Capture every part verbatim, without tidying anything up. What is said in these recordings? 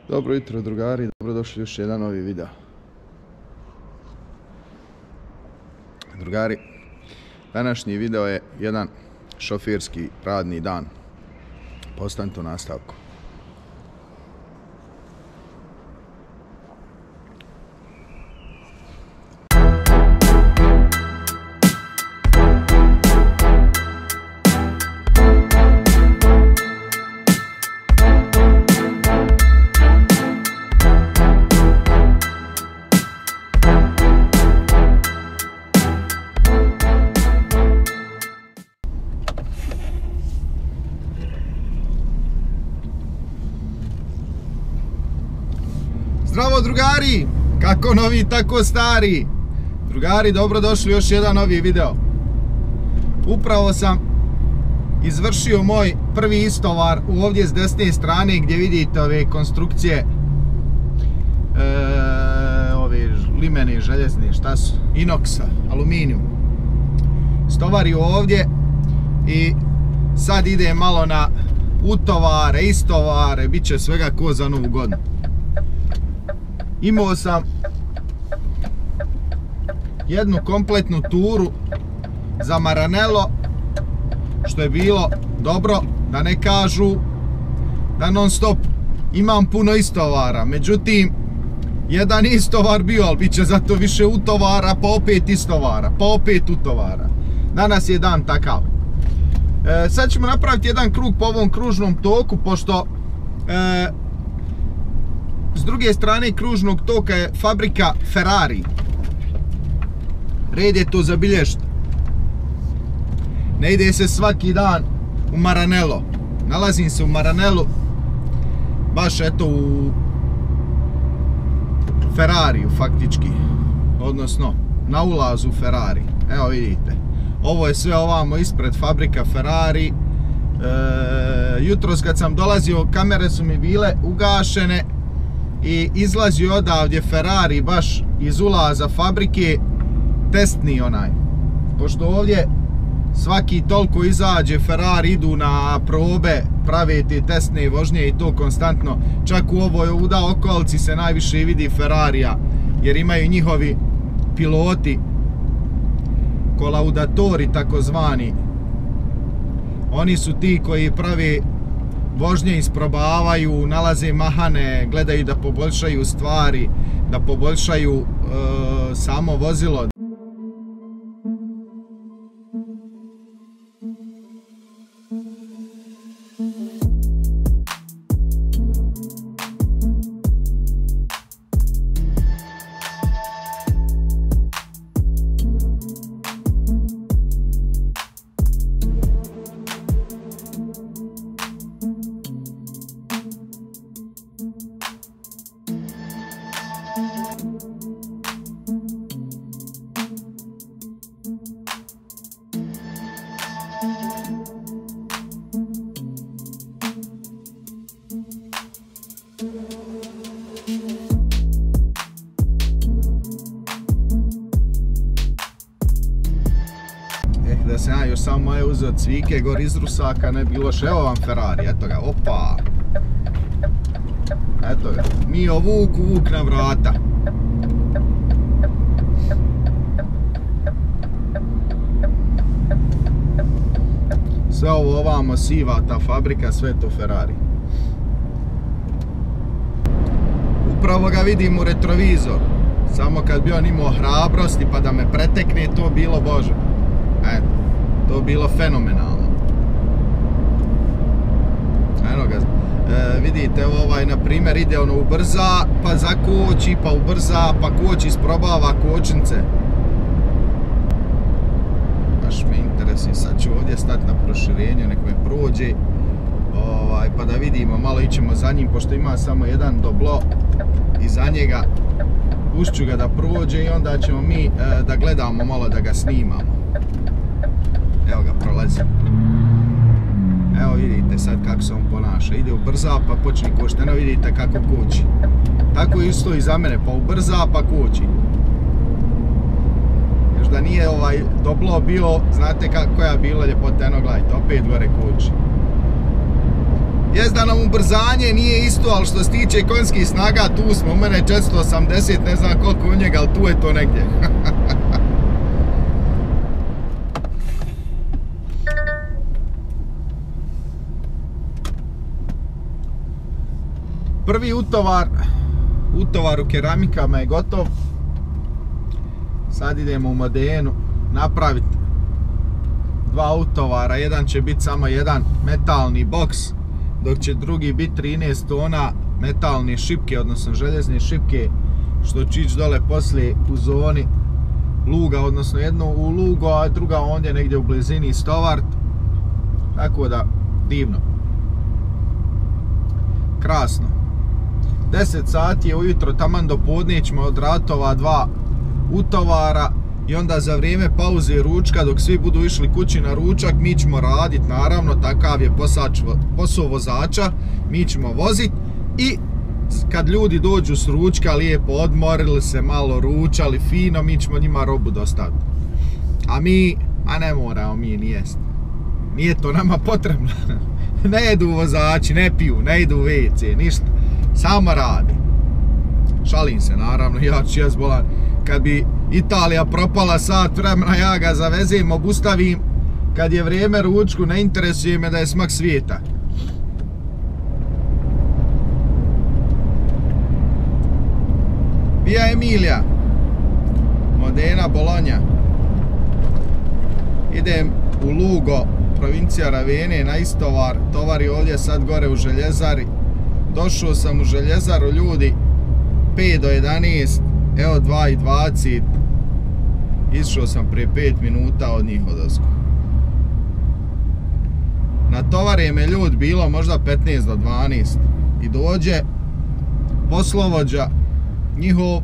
Dobro jutro drugari, dobrodošli u još jedan novi video. Drugari, današnji video je jedan šoferski radni dan. Postanite u nastavku. Zdravo drugari, kako novi tako stari. Drugari, dobrodošli u još jedan novi video. Upravo sam izvršio moj prvi istovar ovdje s desne strane gdje vidite ove konstrukcije, e, ove limene, željezne, šta su, inoksa, aluminijum. Stovario ovdje i sad ide malo na utovare, istovare, bit će svega ko za novu godinu. Imao sam jednu kompletnu turu za Maranello, što je bilo dobro, da ne kažu da non stop imam puno istovara. Međutim, jedan istovar bio, ali bit će zato više utovara, pa opet istovara, pa opet utovara. Danas je dan takav. E, sad ćemo napraviti jedan krug po ovom kružnom toku, pošto e, s druge strane kružnog toka je fabrika Ferrari. Red je to zabilježiti. Ne ide se svaki dan u Maranello. Nalazim se u Maranellu, baš eto u Ferrariju faktički. Odnosno na ulazu u Ferrari. Evo vidite. Ovo je sve ovamo ispred fabrika Ferrari. E, jutros kad sam dolazio, kamere su mi bile ugašene i izlazio odavdje Ferrari baš iz ulaza fabrike, testni onaj, pošto ovdje svaki toliko izađe Ferrari, idu na probe, prave te testne vožnje i to konstantno. Čak u ovoj uda okolici se najviše vidi Ferrarija, jer imaju njihovi piloti, kolaudatori takozvani. Oni su ti koji prave vožnje, isprobavaju, nalaze mahane, gledaju da poboljšaju stvari, da poboljšaju e, samo vozilo. Da se ja još samo je uzeo cvike gor iz rusaka, ne bilo še. Evo vam Ferrari, eto ga, opa. Eto ga, Mio Vuk, Vuk na vrata. Sve ovo ovamo siva ta fabrika, sve to Ferrari. Upravo ga vidim u retrovizor. Samo kad bi on imao hrabrosti pa da me pretekne, to bilo bože. Eto, to bilo fenomenalno. Eno ga, e, vidite ovaj na primjer ide ono ubrza, pa zakoči, pa ubrza, pa koči, isprobava kočnice. Baš me interesi, sad ću ovdje stati na proširenju, nek me prođe, ovaj, pa da vidimo, malo ićemo za njim, pošto ima samo jedan doblo i za njega pušću ga da prođe i onda ćemo mi e, da gledamo malo, da ga snimamo. Evo ga, prolazi. Evo vidite sad kako se on ponaša. Ide ubrza pa počne kočiti. Eno vidite kako koči. Tako isto i za mene, pa ubrza pa koči. Još da nije ovaj doblo bio, znate koja je bila ljepota, eno gledajte, opet gore koči. Jest da nam ubrzanje nije isto, ali što se tiče konjskih snaga, tu smo, u mene četiristo osamdeset, ne znam koliko u njega, ali tu je to negdje. Prvi utovar, utovar u keramikama je gotov. Sad idemo u Modenu napraviti dva utovara, jedan će biti samo jedan metalni boks, dok će drugi biti trinaest tona metalne šipke, odnosno željezne šipke, što će ići dole poslije u zoni luga, odnosno jedno u lugu, a druga ondje negdje u blizini Stovart. Tako da, divno. Krasno. deset sati je ujutro, taman do podne ćemo odraditi ova dva utovara i onda za vrijeme pauze ručka, dok svi budu išli kući na ručak, mi ćemo raditi, naravno, takav je posač, posao vozača, mi ćemo voziti i kad ljudi dođu s ručka, lijepo odmorili se, malo ručali, fino, mi ćemo njima robu dostaviti. A mi, a ne moramo mi ni jest. Nije to nama potrebno. Ne jedu vozači, ne piju, ne idu u ve ce, ništa. Samo radi. Šalim se, naravno, ja ću jes bolan. Kad bi Italija propala sat vremena, ja ga zavezem, obustavim. Kad je vrijeme ručku, ne interesuje me da je smak svijeta. Via Emilia, Modena, Bologna. Idem u Lugo, provincija Ravene, na istovar. Tovar je ovdje sad gore u željezari. Došao sam u željezaru, ljudi, pet do jedanaest, evo dva i dvadeset. Išao sam prije pet minuta od njih odozgo. Na tovare me ljud bilo možda petnaest do dvanaest. I dođe poslovođa njihov,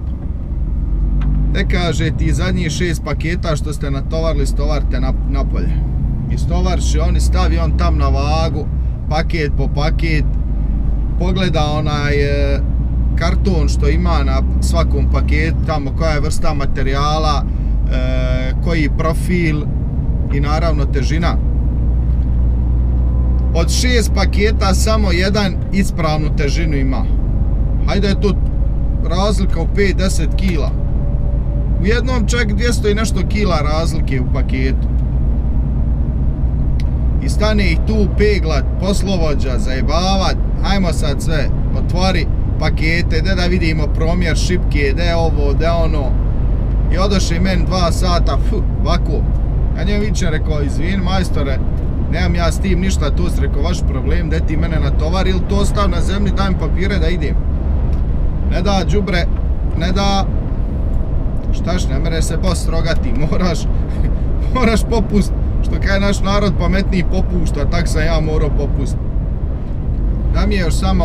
te kaže ti zadnjih šest paketa što ste natovarili stovarite napolje. I stovarši, oni stavi on tam na vagu, paket po paket, pogleda onaj e, karton što ima na svakom paketu, tamo koja je vrsta materijala, e, koji profil i naravno težina. Od šest paketa samo jedan ispravnu težinu ima. Hajde je to razlika u pet do deset kila. U jednom čak dvjesto i nešto kila razlike u paketu. I stane ih tu peglat, poslovođa, zajebavat. Hajmo sad sve, otvori pakete, de da vidimo promjer šipke, de ovo, de ono. I odoše meni dva sata, fu, ovako. Ja njemu vičem, rekao, izvin majstore, nemam ja s tim ništa, to si rekao, vaš problem, de ti mene natovari ili to stav na zemlji, daj mi papire da idem. Ne da đubre, ne da, štaš, ne mere se boss rogati, moraš, moraš popust, što kaj naš narod pametniji popušta, tak sam ja morao popust. Da mi je još samo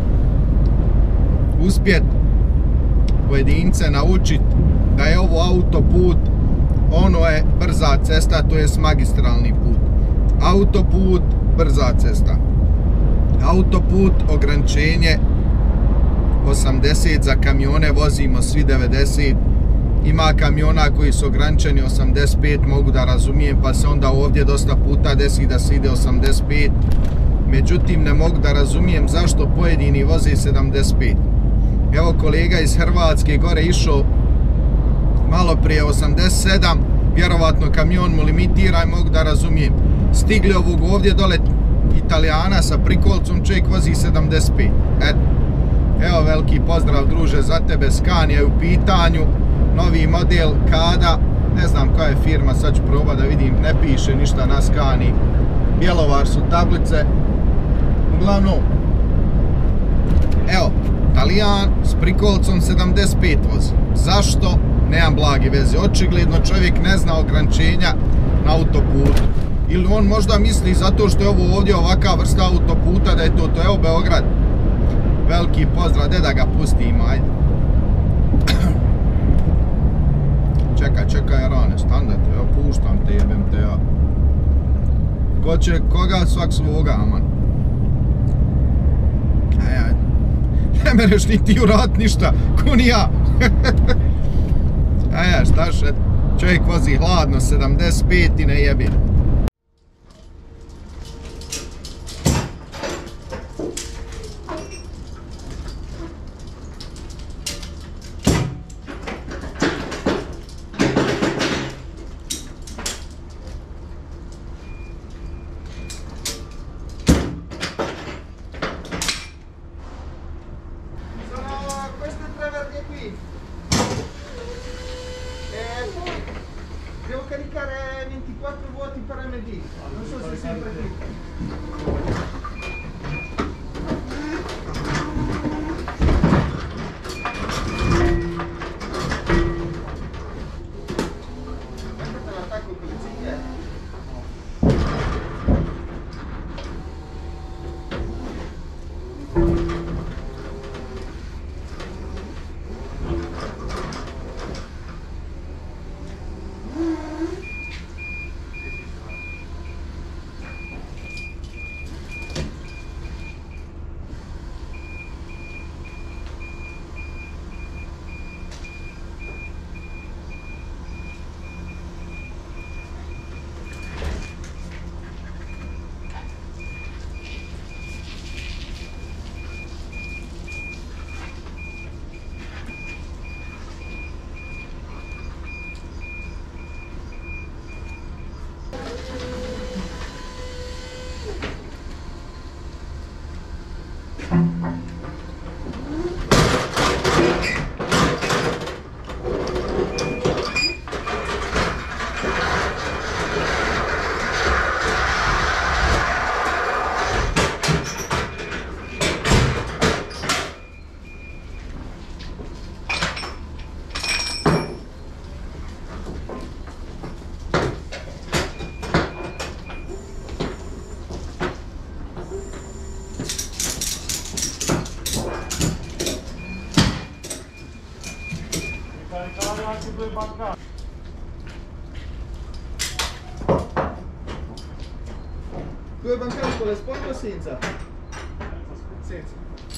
uspjet pojedince naučit da je ovo autoput, ono je brza cesta, to je magistralni put. Autoput, brza cesta. Autoput, ograničenje osamdeset, za kamione vozimo svi devedeset. Ima kamiona koji su ograničeni osamdeset pet, mogu da razumijem, pa se onda ovdje dosta puta desi da se ide osamdeset pet. Međutim, ne mogu da razumijem zašto pojedini voze sedamdeset pet. Evo kolega iz Hrvatske gore išao malo prije osamdeset sedam, vjerovatno kamion mu limitira i mogu da razumijem. Stigli ovog ovdje dole Italijana sa prikolcom, čovjek vozi sedamdeset pet. Eto. Evo veliki pozdrav druže za tebe, Scania je u pitanju, novi model Kada, ne znam koja je firma, sad ću probati da vidim, ne piše ništa na Scanii, Bjelovar su tablice, uglavnom, evo, Talijan s prikolcom sedamdeset pet vozi. Zašto? Nemam blage veze, očigledno čovjek ne zna ograničenja na autoputu. Ili on možda misli zato što je ovo ovdje ovaka vrsta autoputa da je to, to evo Beograd. Veliki pozdrav, de da ga pustimo, ajde. Čekaj, čekaj, rane, standard, evo puštam te, jebem te ja. Ko će koga, svak svoga, aman. Ajde, ajde. Ne mereš ni ti urat ništa, ko ni ja. Ajde, šta še, čovjek vozi hladno, sedamdeset pet i ne jebi. Due bancali con le sporte o senza? Senza.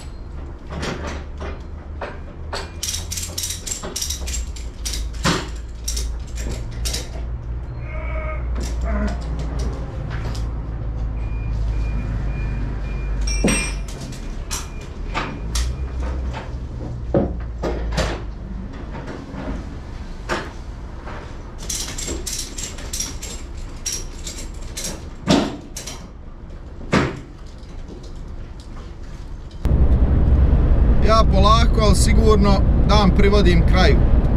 Ja polako, ali sigurno dan privodim kraju.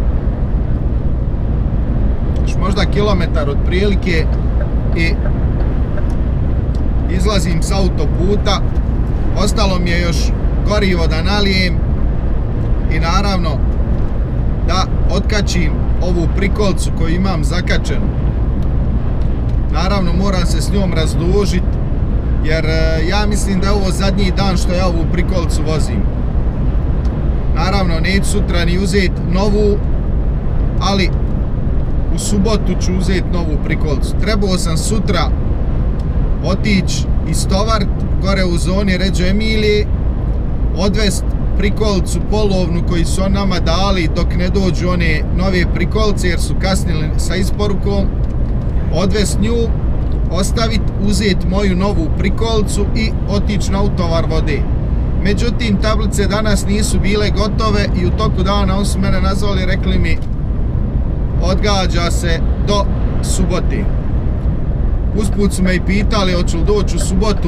Još možda kilometar otprilike i izlazim s autoputa. Ostalo mi je još gorivo da nalijem i naravno da otkačim ovu prikolcu koju imam zakačenu. Naravno moram se s njom razdužiti jer ja mislim da je ovo zadnji dan što ja ovu prikolcu vozim. Naravno neću sutra ni uzeti novu, ali u subotu ću uzeti novu prikolcu. Trebao sam sutra otići istovart gore u zoni Reggio Emilije, odvest prikolcu polovnu koju su on nama dali dok ne dođu one nove prikolce jer su kasnili sa isporukom, odvest nju, ostaviti, uzeti moju novu prikolcu i otići na utovar vode. Međutim, tablice danas nisu bile gotove i u toku dana on su mene nazvali i rekli mi odgađa se do subote. Usput su me i pitali hoću li doći u subotu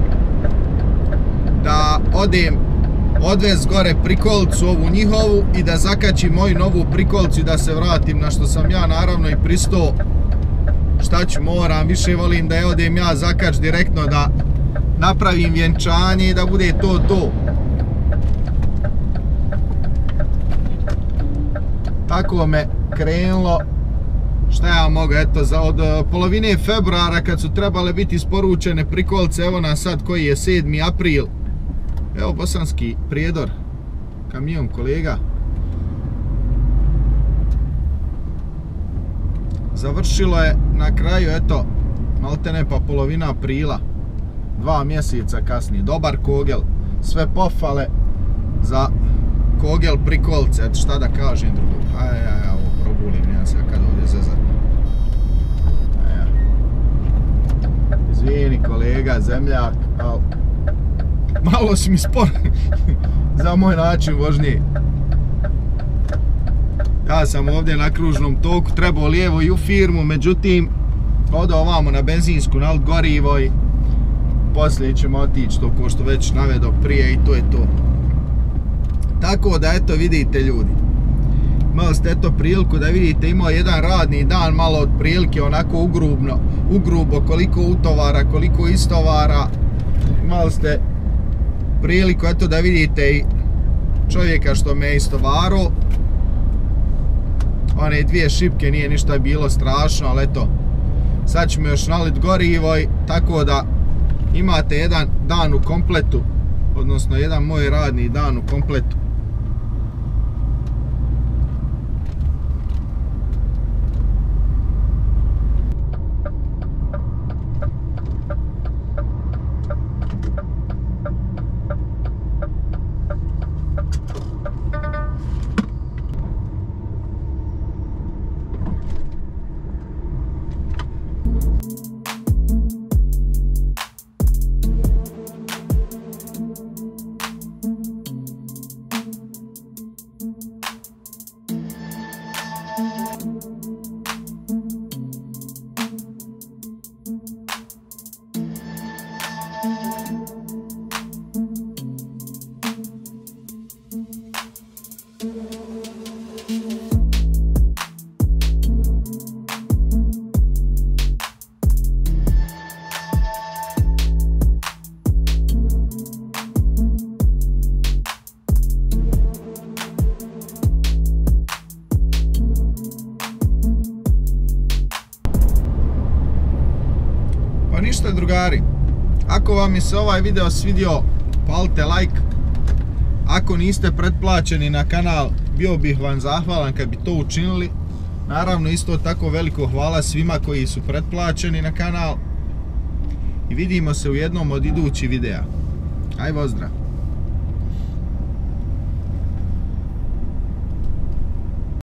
da odem odvez gore prikolcu ovu njihovu i da zakačim moju novu prikolcu i da se vratim, na što sam ja naravno i pristao. Šta ću, moram, više volim da je odem ja zakač direktno, da napravim vjenčanje i da bude to to. Tako me krenulo. Šta ja mogu, eto, za od polovine februara kad su trebale biti isporučene prikolce, evo nas sad koji je sedmi april. Evo Bosanski Prijedor, kamion kolega. Završilo je na kraju, eto, maltene pa polovina aprila. Dva mjeseca kasnije, dobar kogel, sve pohvale za kogel prikolce, eto šta da kažem drugo. Aj, aj, aj, ovo probulim, ja se kad ovdje zezat. Aj, aj. Izvini kolega, zemljak, ali malo si mi spor za moj način vožnje. Ja sam ovdje na kružnom toku, trebao lijevo i u firmu, međutim, odo ovamo na benzinsku, nalit gorivo i poslije ćemo otići to ko što već navedok prije i to je to. Tako da eto vidite ljudi, imali ste eto priliku da vidite, imao jedan radni dan malo od prilike onako ugrubno, ugrubo koliko utovara, koliko istovara. Imali ste priliku eto da vidite i čovjeka što me je istovaro. One dvije šipke nije ništa bilo strašno, ali eto sad ćemo još nalit gorivo i tako da imate jedan dan u kompletu, odnosno jedan moj radni dan u kompletu. Dakle, drugari, ako vam je se ovaj video svidio, palite like. Ako niste pretplaćeni na kanal, bio bih vam zahvalan kad bi to učinili. Naravno, isto tako veliko hvala svima koji su pretplaćeni na kanal. I vidimo se u jednom od idućih videa. Aj, pozdrav!